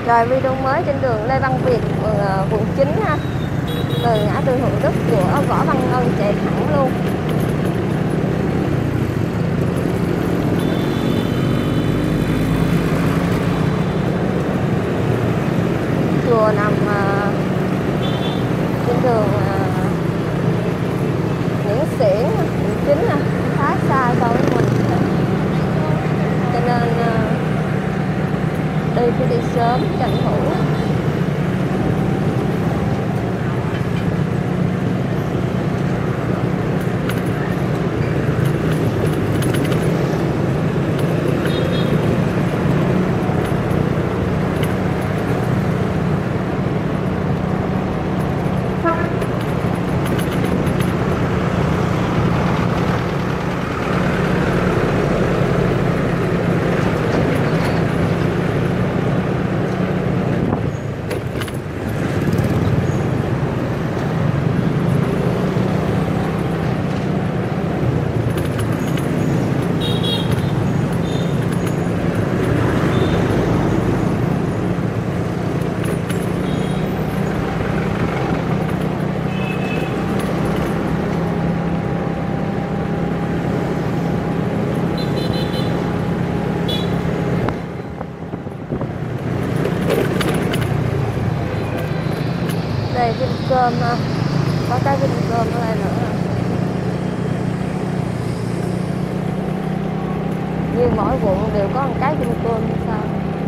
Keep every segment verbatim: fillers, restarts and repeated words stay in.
Rồi video mới trên đường Lê Văn Việt, quận chín ha. Từ ngã tư Thuận Đức của Võ Văn Ngân chạy thẳng luôn. Chùa nằm uh, trên đường uh, Nguyễn Xiển, quận chín ha, khá xa so với mình. Cho nên uh, đi phải đi sớm tranh thủ. Đây Vincom ha, có cái Vincom ở đây nữa. Như mỗi quận đều có một cái Vincom hay sao?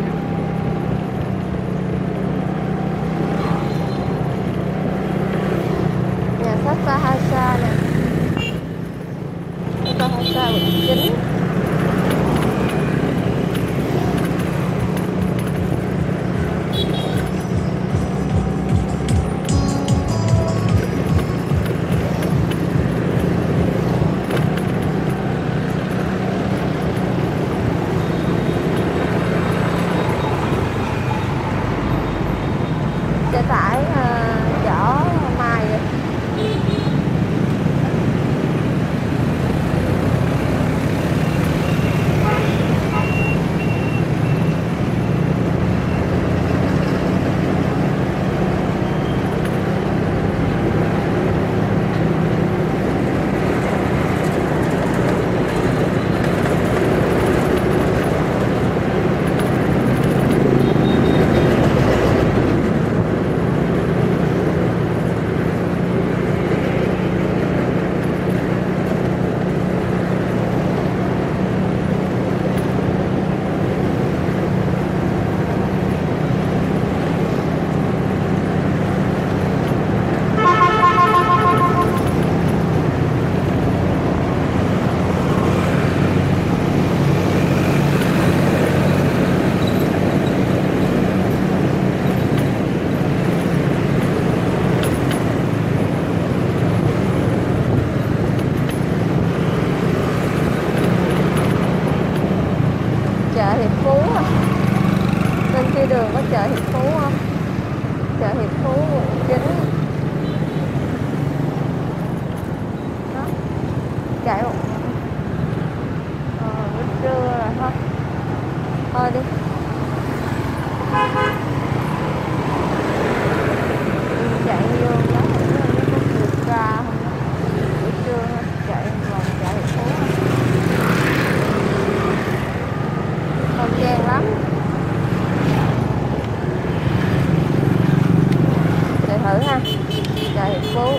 Nhà sách Bahasa nè, Bahasa quận chín. Xe tải uh, chở mai vậy. Chợ Hiệp Phú à. Bên kia đường có chợ Hiệp Phú không? Chợ Hiệp Phú quận chín. Đó. Chạy một ờ, buổi trưa rồi thôi. Thôi đi. Chạy vô đó nó có vượt ra không? Buổi trưa chạy vòng chợ Hiệp Phú. Không gian lắm. Để thử ha. Chợ Hiệp Phú.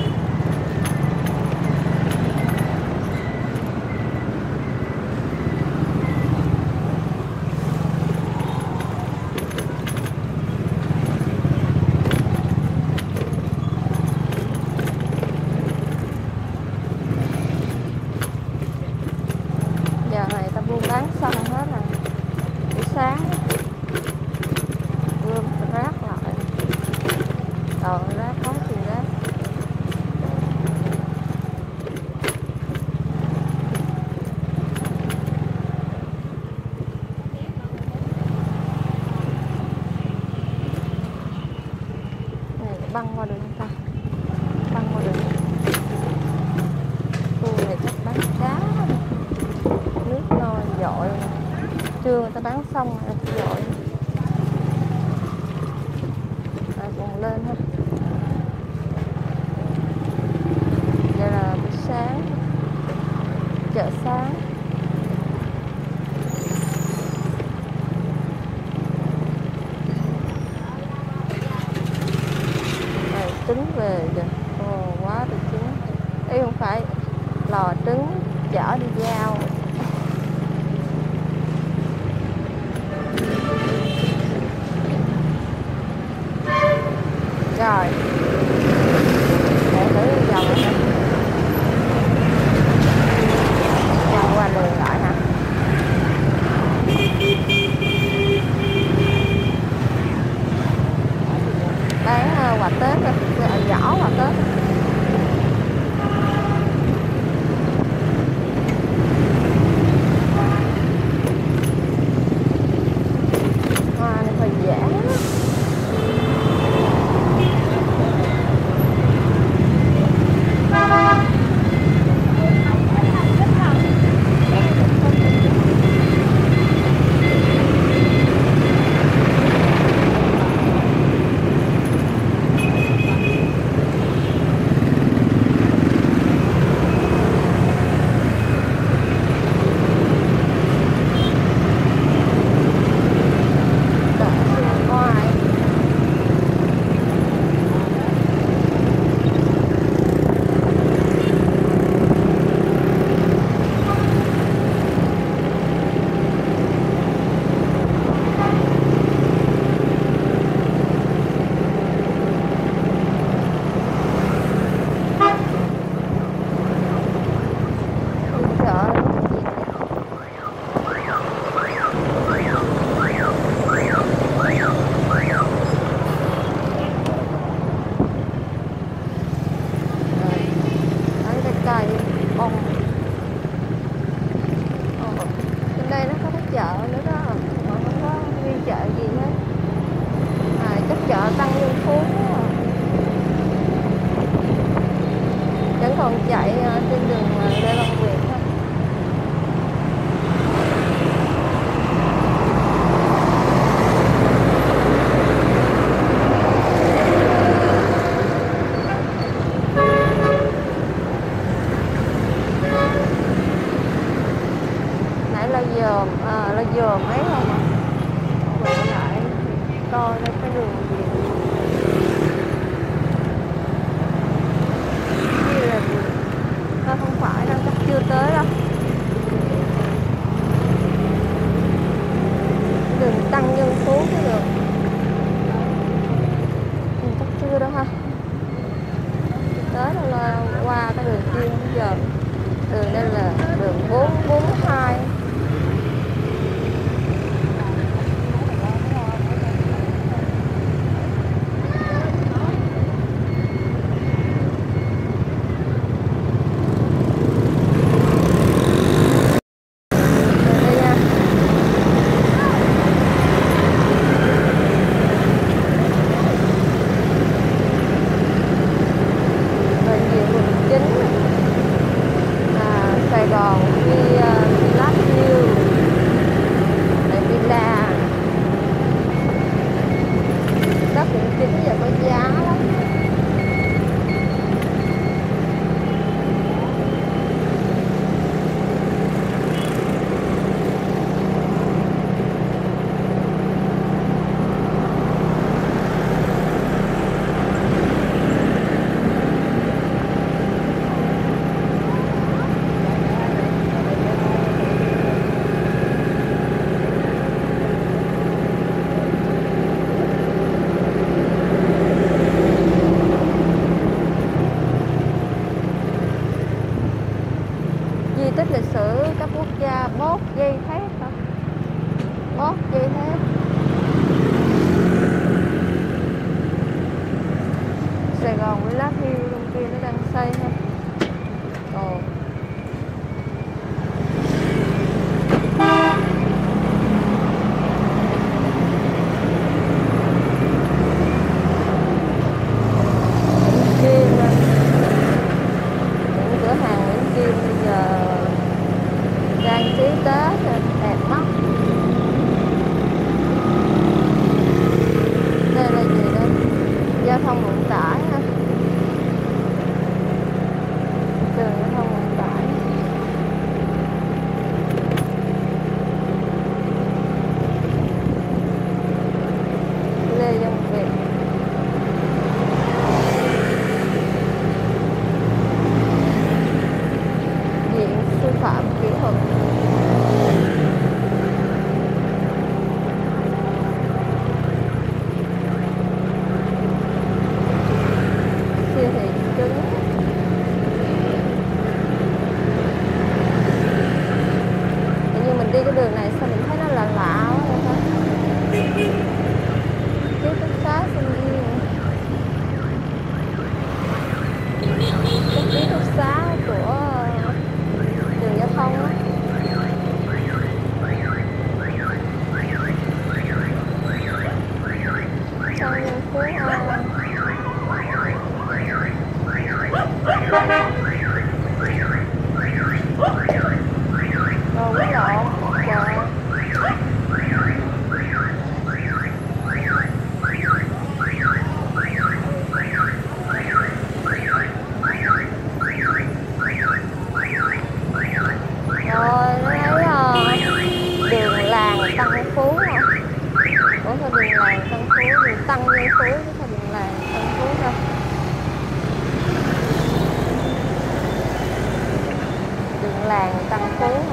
Giờ này ta buôn bán xong hết rồi. Buổi sáng gom rác lại, còn rác có gì rác. Này băng qua đường ta, băng qua đường. Khu này chắc bán cá, nước nôi dội. Trưa người ta bán xong rồi dội. lên ha. Đây là buổi sáng, chợ sáng. Này, trứng về kìa. Ồ, quá được trứng. Ý không phải, lò trứng chở đi giao. Rồi, để thử vòng hả? Vòng qua đường lại hả? Bán quà Tết thôi, giỏ quà Tết. Hoa này phải giả. Chợ Tăng Nhân Phú vẫn còn chạy trên đường Lê Văn Quyền thôi. Nãy là dòm à, là dòm mấy không ạ? Quay lại coi đây cái đường gì. Không phải đâu, chắc chưa tới đâu. Đường Tăng Nhân Phú cái đường. Ừ, chắc chưa đâu ha. Tới đâu là qua cái đường kia bây giờ. Đường đây là đường bốn bốn hai. Ủa thôi đường làng Tân Phú, đường Tân Nhân Phú chứ thôi đường làng Tân Phú đâu. Đường làng Tân Phú hả?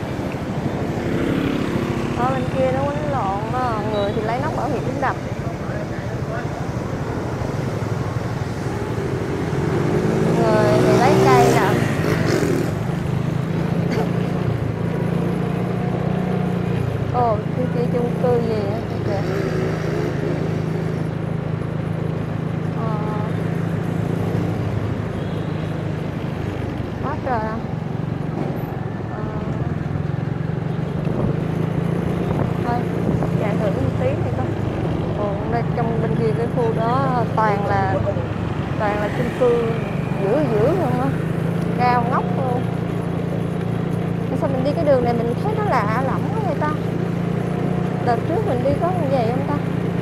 Ở bên kia nó quýnh lộn đó, người thì lấy nóc bảo hiểm đập. Người thì lấy cây đập. Ồ, kia kia chung cư gì á kìa. Ờ. Quá trời à. Ờ. Thôi, chạy thử một tí đi coi. Ồ, đây trong bên kia cái khu đó toàn là toàn là chung cư dữ dữ luôn á, cao ngóc luôn. Sao mình đi cái đường này mình thấy nó lạ lẫm quá vậy ta? Đợt trước mình đi có như vậy không ta?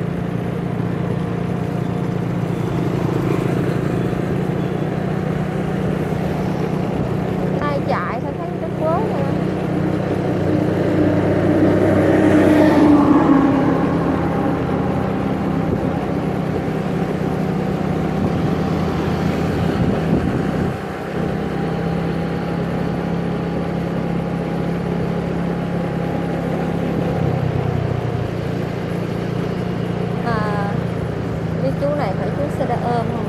Ai chạy sao thấy rất quớ vậy? Chú này phải chú xe đa ôm không?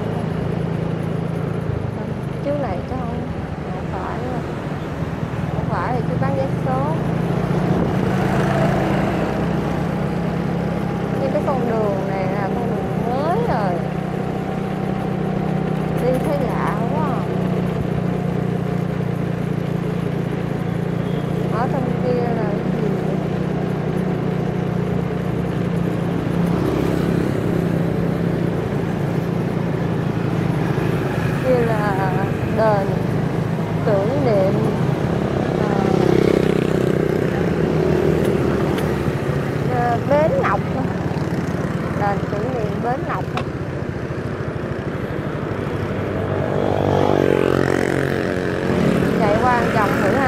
Chú này chứ không, không phải rồi. Không phải thì chú bán vé số. Như cái con đường này là con đường mới rồi, đi thấy lạ quá. Ở trong kia là gì? Kia là đền tưởng niệm à, Bến Ngọc, đền tưởng niệm Bến Ngọc. Chạy qua vòng thử ha.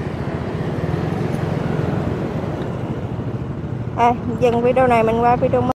À, dừng video này mình qua video mới.